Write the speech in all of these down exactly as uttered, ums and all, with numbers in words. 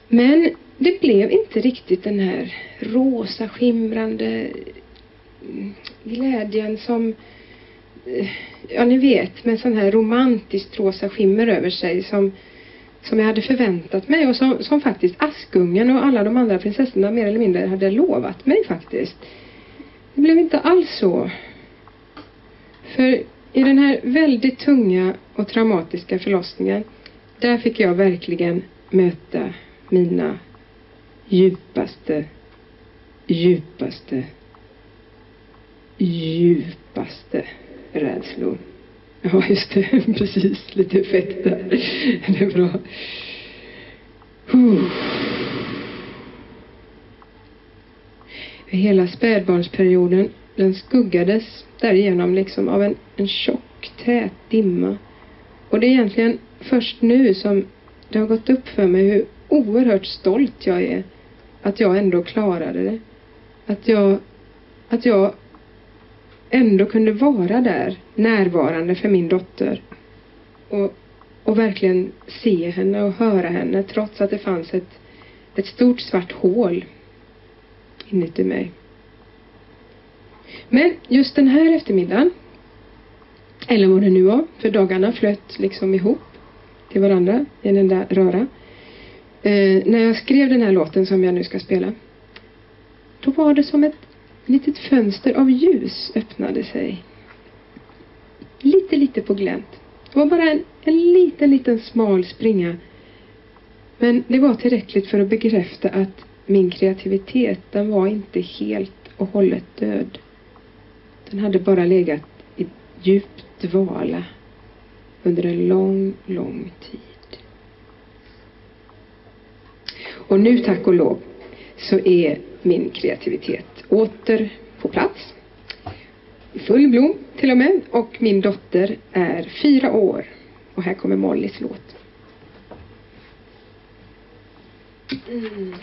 Men det blev inte riktigt den här rosa skimrande glädjen som, ja ni vet, med sån här romantiskt rosa skimmer över sig som, som jag hade förväntat mig och som, som faktiskt Askungen och alla de andra prinsessorna mer eller mindre hade lovat mig faktiskt. Det blev inte alls så. För i den här väldigt tunga och traumatiska förlossningen, där fick jag verkligen möta mina djupaste, djupaste, djupaste rädslor. Ja, just det. Precis. Lite effekt där. Det är bra. Uh. Hela spädbarnsperioden, den skuggades därigenom liksom av en, en tjock, tät dimma. Och det är egentligen först nu som det har gått upp för mig hur oerhört stolt jag är att jag ändå klarade det. Att jag, att jag ändå kunde vara där, närvarande för min dotter. Och, och verkligen se henne och höra henne, trots att det fanns ett, ett stort svart hål inuti mig. Men just den här eftermiddagen, eller vad det nu var, för dagarna flöt liksom ihop till varandra i en enda röra. Eh, när jag skrev den här låten som jag nu ska spela, då var det som ett litet fönster av ljus öppnade sig. Lite, lite på glänt. Det var bara en, en liten, liten smal springa. Men det var tillräckligt för att bekräfta att min kreativitet, den var inte helt och hållet död. Den hade bara legat i djup dvala under en lång, lång tid. Och nu, tack och lov, så är min kreativitet åter på plats. I full blom till och med. Och min dotter är fyra år. Och här kommer Mollys låt. Mm.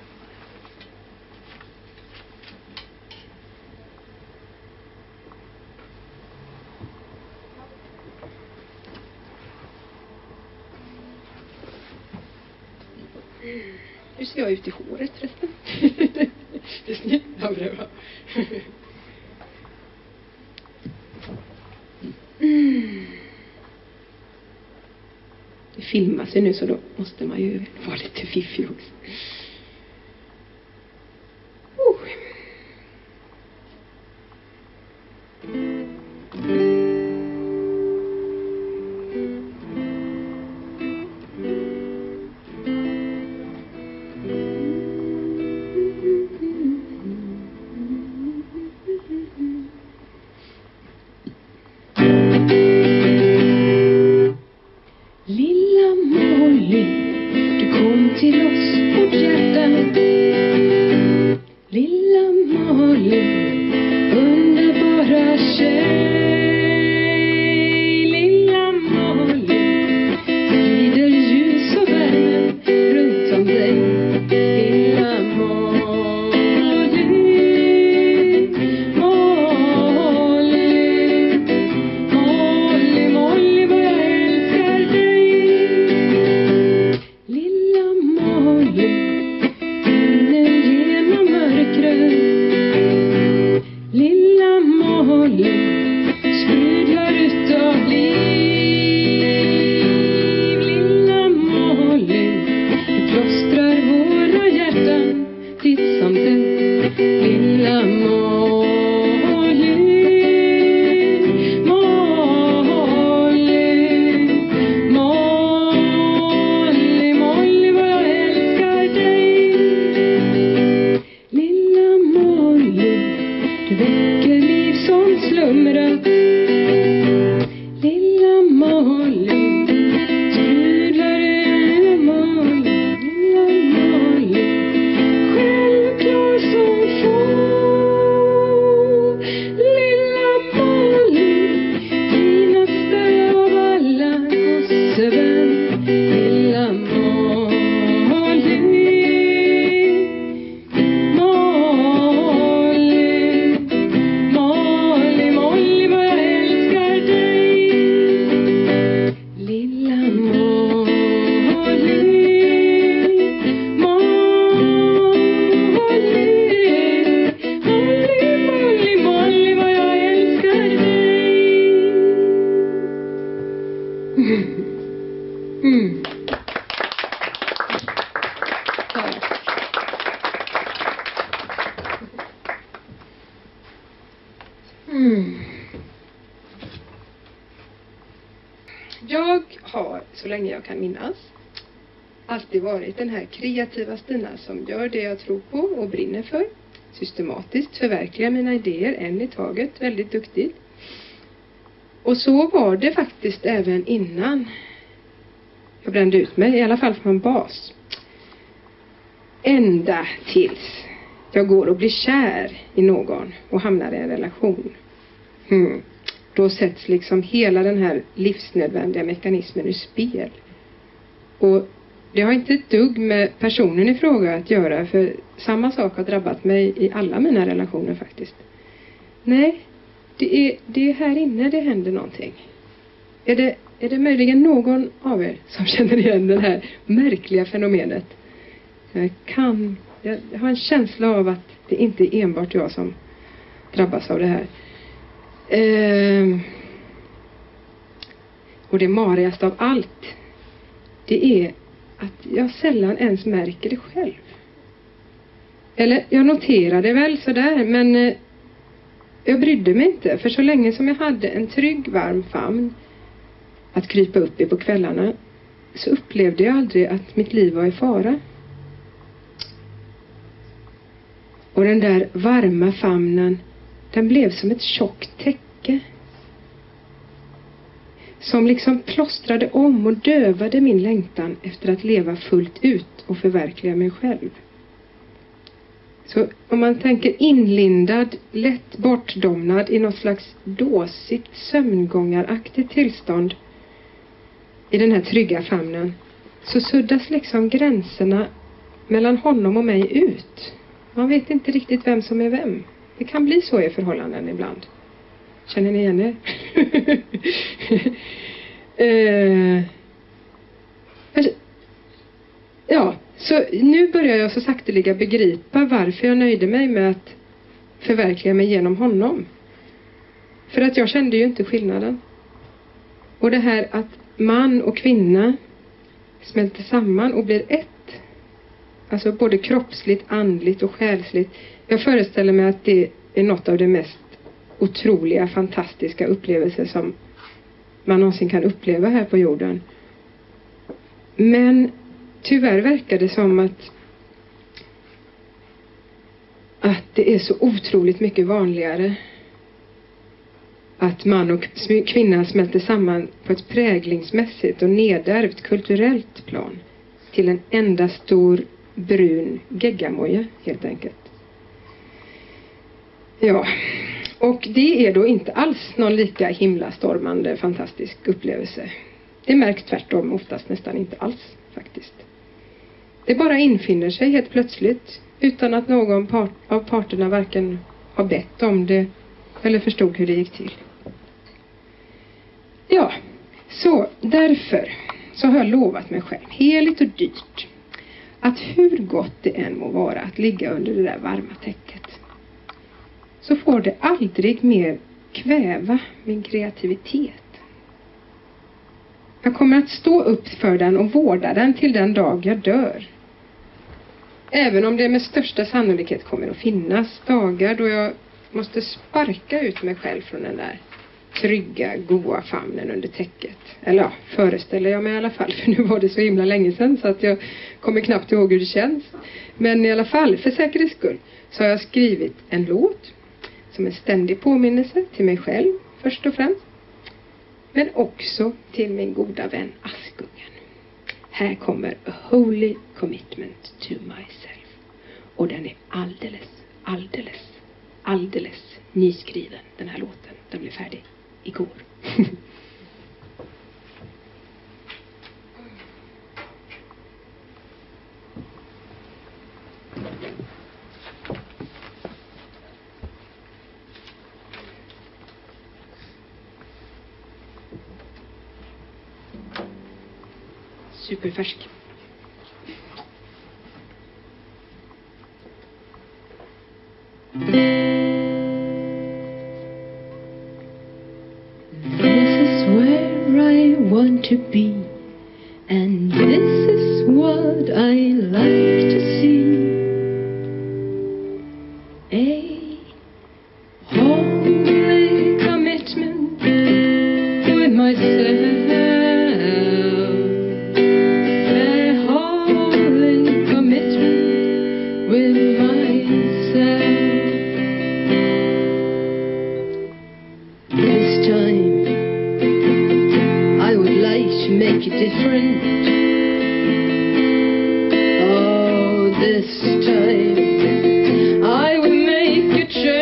Hur ser jag ut i håret förresten? Det är snyggt. Ja, det var. Mm. Det filmas ju nu, så då måste man ju vara lite fiffig också. Oh. Lilla Molly, Mm. Mm. Jag har, så länge jag kan minnas, alltid varit den här kreativa Stina som gör det jag tror på och brinner för. Systematiskt förverkligar mina idéer en i taget, väldigt duktigt. Och så var det faktiskt även innan jag brände ut mig, i alla fall från bas. Ända tills jag går och blir kär i någon och hamnar i en relation. Hmm. Då sätts liksom hela den här livsnödvändiga mekanismen ur spel. Och det har inte ett dugg med personen i fråga att göra, för samma sak har drabbat mig i alla mina relationer faktiskt. Nej, det är, det är här inne det händer någonting. Är det, är det möjligen någon av er som känner igen det här märkliga fenomenet? Jag kan, jag har en känsla av att det inte är enbart jag som drabbas av det här. Ehm, och det marigaste av allt, det är att jag sällan ens märker det själv. Eller jag noterar det väl sådär, men eh, jag brydde mig inte. För så länge som jag hade en trygg, varm famn att krypa upp i på kvällarna, så upplevde jag aldrig att mitt liv var i fara. Och den där varma famnen, den blev som ett tjockt täcke. Som liksom plåstrade om och dövade min längtan efter att leva fullt ut och förverkliga mig själv. Så om man tänker inlindad, lätt bortdomnad i något slags dåsigt, sömngångaraktigt tillstånd i den här trygga famnen, så suddas liksom gränserna mellan honom och mig ut. Man vet inte riktigt vem som är vem. Det kan bli så i förhållanden ibland. Känner ni igen er? uh, alltså, ja, så nu börjar jag så sakteliga begripa varför jag nöjde mig med att förverkliga mig genom honom. För att jag kände ju inte skillnaden. Och det här att man och kvinna smälter samman och blir ett. Alltså både kroppsligt, andligt och själsligt. Jag föreställer mig att det är något av det mest otroliga, fantastiska upplevelser som man någonsin kan uppleva här på jorden. Men tyvärr verkar det som att att det är så otroligt mycket vanligare att man och kvinna smälter samman på ett präglingsmässigt och nedärvt kulturellt plan till en enda stor brun geggamoja helt enkelt. Ja, och det är då inte alls någon lika himlastormande fantastisk upplevelse. Det märks tvärtom oftast nästan inte alls faktiskt. Det bara infinner sig helt plötsligt utan att någon part, av parterna varken har bett om det eller förstod hur det gick till. Ja, så därför så har jag lovat mig själv, heligt och dyrt, att hur gott det än må vara att ligga under det där varma täcket, så får det aldrig mer kväva min kreativitet. Jag kommer att stå upp för den och vårda den till den dag jag dör. Även om det med största sannolikhet kommer att finnas dagar då jag måste sparka ut mig själv från den där trygga, goa famnen under täcket. Eller ja, föreställer jag mig i alla fall. För nu var det så himla länge sedan så att jag kommer knappt ihåg hur det känns. Men i alla fall, för säkerhets skull, så har jag skrivit en låt som en ständig påminnelse till mig själv först och främst. Men också till min goda vän Askungen. Här kommer A Holy Commitment to Myself. Och den är alldeles, alldeles, alldeles nyskriven, den här låten. Den blev färdig igår. Superfärsk. This is where I want to be, and And this is what I like to see. A holy commitment with myself. A holy commitment with myself. This time I would like to make it different. Oh, this time I will make a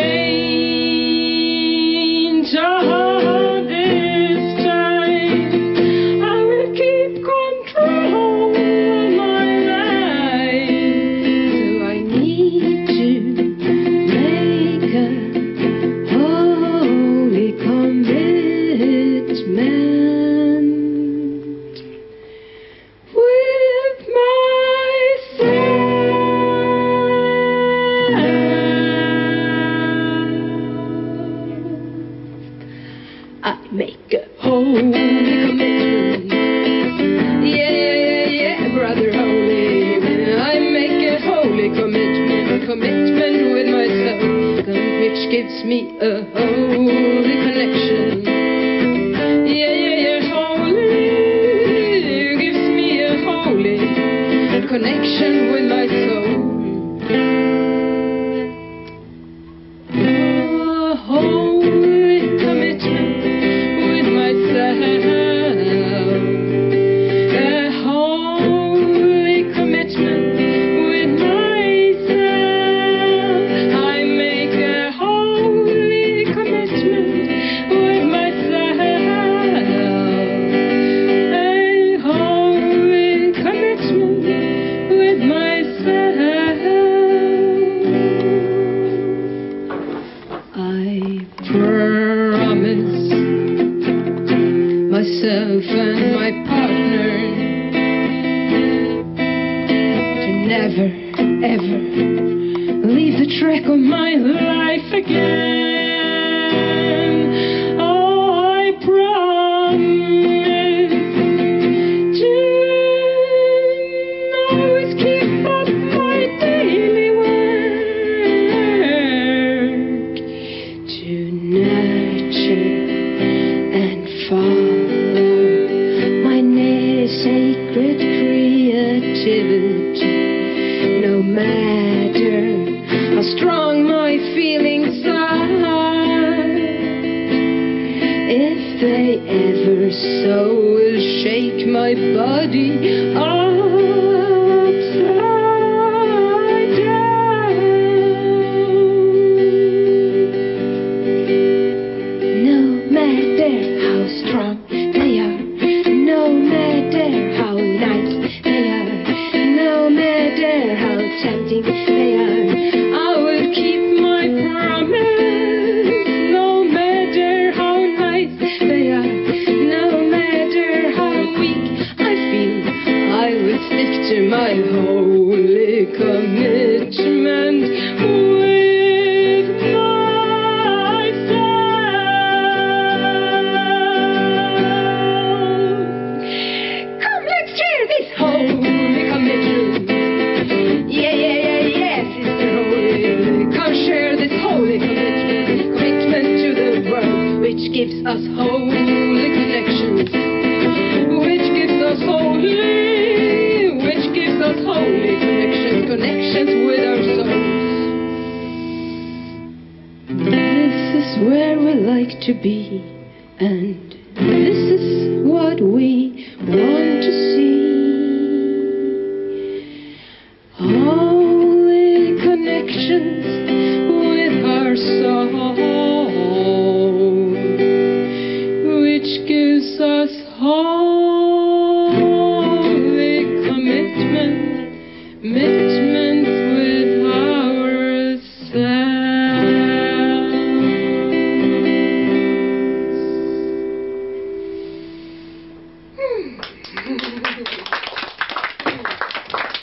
change. Oh, this time I will keep control of my life. So I need to make a holy commitment with myself. I make a holy commitment. Yeah, yeah, yeah, brother holy. I make a holy commitment, commitment with myself, which gives me a holy connection. Yeah, yeah, yeah, holy, gives me a holy connection with my soul. Oh, a holy commitment with myself. A holy commitment with myself. I make a holy commitment with myself. A holy commitment with myself. I promise myself and my partner to never, ever leave the track of my life again. Oh, I promise to always keep up my daily work, to nurture and follow my na- sacred creativity. No matter how strong my feelings are, if they ever so will shake my body upside down. No matter how strong they are, no matter how nice they are, no matter how tempting they are, I will keep my promise. No matter how nice they are, no matter how weak I feel, I will stick to my holy commitment with myself. Come, let's share this holy commitment. Yeah, yeah, yeah, yeah, Sister Holy. Come share this holy commitment, commitment to the world, which gives us holy connections, which gives us holy, which gives us holy connections, connections with our souls. This is where we like to be.